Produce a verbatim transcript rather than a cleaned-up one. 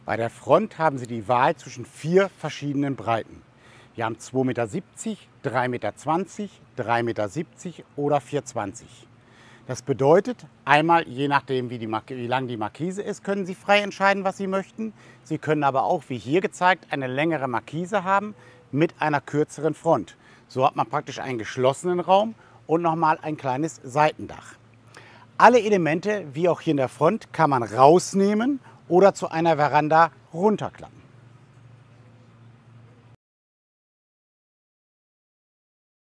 Bei der Front haben Sie die Wahl zwischen vier verschiedenen Breiten. Wir haben zwei Meter siebzig, drei Meter zwanzig, drei Meter siebzig oder vier Meter zwanzig. Das bedeutet, einmal, je nachdem wie, die, wie lang die Markise ist, können Sie frei entscheiden, was Sie möchten. Sie können aber auch, wie hier gezeigt, eine längere Markise haben mit einer kürzeren Front. So hat man praktisch einen geschlossenen Raum und nochmal ein kleines Seitendach. Alle Elemente, wie auch hier in der Front, kann man rausnehmen oder zu einer Veranda runterklappen.